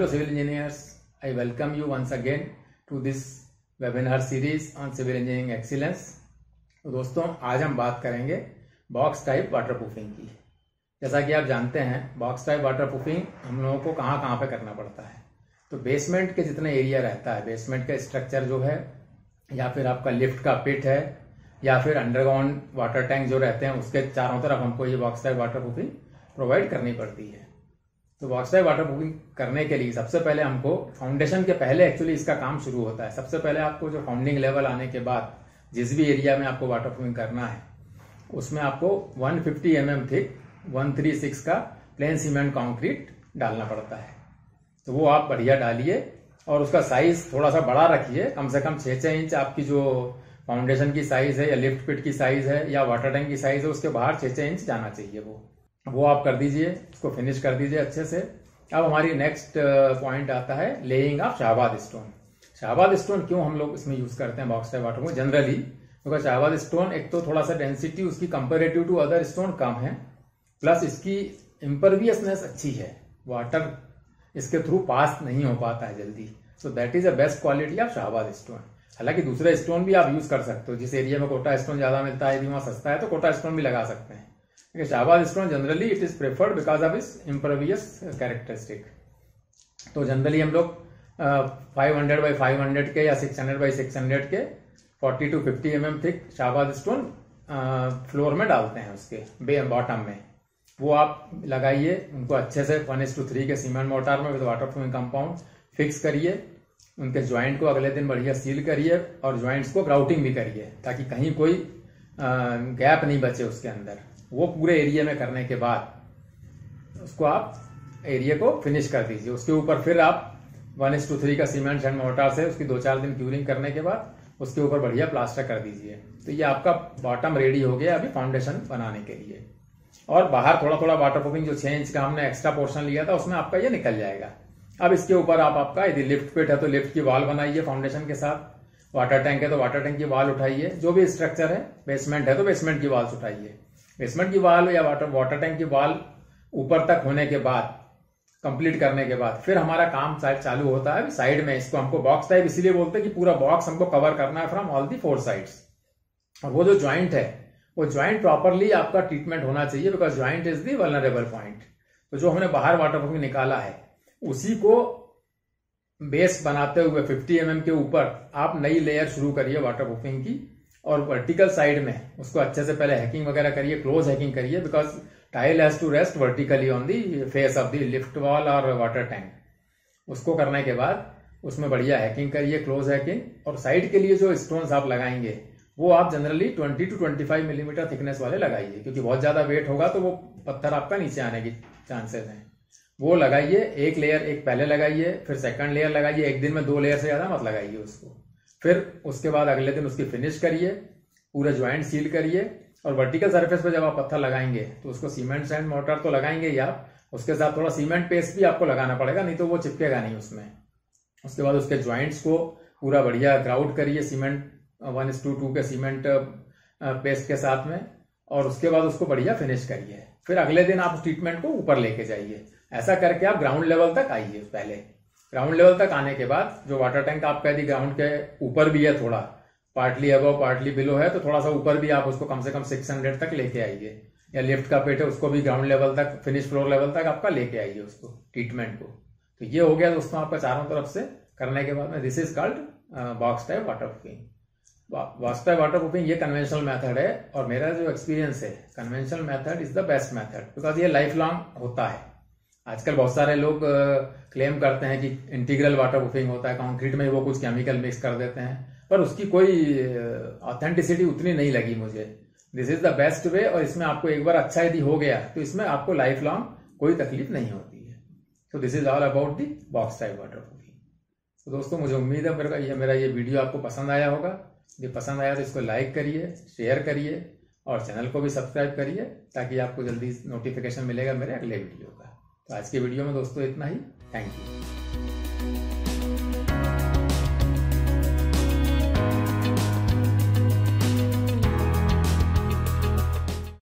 Hello civil engineers, I welcome you once again to this webinar series on civil engineering excellence। तो दोस्तों आज हम बात करेंगे बॉक्स टाइप वाटरप्रूफिंग की। जैसा कि आप जानते हैं बॉक्स टाइप वाटरप्रूफिंग हम लोगों को कहाँ कहाँ पे करना पड़ता है। तो बेसमेंट के जितने एरिया रहता है, बेसमेंट का स्ट्रक्चर जो है, या फिर आपका लिफ्ट का पिट है, या फिर अंडरग्राउंड वाटर टैंक जो रहते हैं, उसके चारों तरफ हमको ये बॉक्स टाइप वाटरप्रूफिंग प्रोवाइड करनी पड़ती है। तो बॉक्स टाइप वाटरप्रूफिंग करने के लिए सबसे पहले हमको फाउंडेशन के पहले एक्चुअली इसका काम शुरू होता है। सबसे पहले आपको जो फाउंडिंग लेवल आने के बाद जिस भी एरिया में आपको वाटरप्रूफिंग करना है उसमें आपको 150 mm थिक 136 का प्लेन सीमेंट कंक्रीट डालना पड़ता है। तो वो आप बढ़िया डालिए और उसका साइज थोड़ा सा बड़ा रखिए, कम से कम 6-6 इंच आपकी जो फाउंडेशन की साइज है या लिफ्ट पिट की साइज है या वाटर टैंक की साइज है उसके बाहर 6-6 इंच जाना चाहिए। वो आप कर दीजिए, उसको फिनिश कर दीजिए अच्छे से। अब हमारी नेक्स्ट पॉइंट आता है laying of Shahabad stone. Shahabad stone क्यों हम लोग इसमें यूज करते हैं बॉक्स टाइप वाटर में जनरली, क्योंकि शाहबाद स्टोन एक तो थोड़ा सा डेंसिटी उसकी कंपेरेटिव टू अदर स्टोन कम है, प्लस इसकी इम्परवियसनेस अच्छी है, वाटर इसके थ्रू पास नहीं हो पाता है जल्दी। So that is a best quality of Shahabad stone. हालांकि दूसरे स्टोन भी आप यूज कर सकते हो, जिस एरिया में कोटा स्टोन ज्यादा मिलता है, यदि वहां सस्ता है तो कोटा स्टोन भी लगा सकते हैं। Shahabad stone generally it is preferred because of its impervious characteristic. तो जनरली हम लोग 500 by 500 के या 600 by 600 के 40 to 50 mm thick Shahabad stone floor में डालते हैं, उसके बॉटम में वो आप लगाइए। उनको अच्छे से 1:3 के सीमेंट मोर्टार में विद वाटरप्रूफिंग कंपाउंड फिक्स करिए। उनके ज्वाइंट को अगले दिन बढ़िया सील करिए और ज्वाइंट्स को ग्राउटिंग भी करिए ताकि कहीं कोई गैप नहीं बचे उसके अंदर। वो पूरे एरिया में करने के बाद उसको आप एरिया को फिनिश कर दीजिए। उसके ऊपर फिर आप 1:3 का सीमेंट एंड मोर्टार से उसकी 2-4 दिन क्यूरिंग करने के बाद उसके ऊपर बढ़िया प्लास्टर कर दीजिए। तो ये आपका बॉटम रेडी हो गया अभी फाउंडेशन बनाने के लिए। और बाहर थोड़ा थोड़ा वाटरप्रूफिंग जो 6 इंच का हमने एक्स्ट्रा पोर्शन लिया था उसमें आपका ये निकल जाएगा। अब इसके ऊपर आपका यदि लिफ्ट पिट है तो लिफ्ट की वॉल बनाइए फाउंडेशन के साथ, वाटर टैंक है तो वाटर टैंक की वॉल उठाइए, जो भी स्ट्रक्चर है, बेसमेंट है तो बेसमेंट की वॉल्स उठाइए। बेसमेंट की वॉल या वाटर टैंक की वॉल ऊपर तक होने के बाद, कंप्लीट करने के बाद फिर हमारा काम चालू होता है साइड में। इसको हमको बॉक्स टाइप इसीलिए बोलते हैं कि पूरा बॉक्स हमको कवर करना है फ्रॉम ऑल दी 4 साइड्स। और वो जो ज्वाइंट है वो ज्वाइंट प्रॉपरली आपका ट्रीटमेंट होना चाहिए because joint is the vulnerable point. तो जो हमने बाहर वाटरप्रूफिंग निकाला है उसी को बेस बनाते हुए 50 mm के ऊपर आप नई लेयर शुरू करिए वाटरप्रूफिंग की। और वर्टिकल साइड में उसको अच्छे से पहले हैकिंग वगैरह करिए, क्लोज हैकिंग करिए because tile has to rest vertically on the face of the lift wall और वाटर टैंक। उसको करने के बाद उसमें बढ़िया हैकिंग करिए, क्लोज हैकिंग। और साइड के लिए जो स्टोन्स आप लगाएंगे वो आप जनरली 20 to 25 मिलीमीटर थिकनेस वाले लगाइए, क्योंकि बहुत ज्यादा वेट होगा तो वो पत्थर आपका नीचे आने की चांसेस हैं। वो लगाइए, एक लेयर एक पहले लगाइए, फिर सेकंड लेयर लगाइए। एक दिन में 2 लेयर से ज्यादा मत लगाइए उसको। फिर उसके बाद अगले दिन उसकी फिनिश करिए, पूरा ज्वाइंट सील करिए। और वर्टिकल सरफेस पे जब आप पत्थर लगाएंगे तो उसको सीमेंट एंड मोर्टार तो लगाएंगे ही आप, उसके साथ थोड़ा सीमेंट पेस्ट भी आपको लगाना पड़ेगा, नहीं तो वो चिपकेगा नहीं उसमें। उसके बाद उसके ज्वाइंट्स को पूरा बढ़िया ग्राउट करिए सीमेंट 1:2 के सीमेंट पेस्ट के साथ में, और उसके बाद उसको बढ़िया फिनिश करिए। फिर अगले दिन आप उस ट्रीटमेंट को ऊपर लेके जाइए। ऐसा करके आप ग्राउंड लेवल तक आइए। पहले ग्राउंड लेवल तक आने के बाद जो वाटर टैंक आपका यदि ग्राउंड के ऊपर भी है, थोड़ा पार्टली अबव पार्टली बिलो है, तो थोड़ा सा ऊपर भी आप उसको कम से कम 600 तक लेके आइए। या लिफ्ट का पेट है उसको भी ग्राउंड लेवल तक, फिनिश फ्लोर लेवल तक आपका लेके आइए उसको ट्रीटमेंट को। तो ये हो गया दोस्तों आपका चारों तरफ से करने के बाद में this is called box type waterproofing. Box type waterproofing ये कन्वेंशनल मेथड है, और मेरा जो एक्सपीरियंस है conventional method is the best method because ये लाइफ लॉन्ग होता है। आजकल बहुत सारे लोग क्लेम करते हैं कि इंटीग्रल वाटरप्रूफिंग होता है, कंक्रीट में वो कुछ केमिकल मिक्स कर देते हैं, पर उसकी कोई ऑथेंटिसिटी उतनी नहीं लगी मुझे। This is the best way, और इसमें आपको एक बार अच्छा यदि हो गया तो इसमें आपको लाइफ लॉन्ग कोई तकलीफ नहीं होती है। So this is all about the box type waterproofing. तो दोस्तों मुझे उम्मीद है मेरा ये वीडियो आपको पसंद आया होगा। यदि पसंद आया तो इसको लाइक करिए, शेयर करिए और चैनल को भी सब्सक्राइब करिए ताकि आपको जल्दी नोटिफिकेशन मिलेगा मेरे अगले वीडियो का। तो आज के वीडियो में दोस्तों इतना ही। Thank you.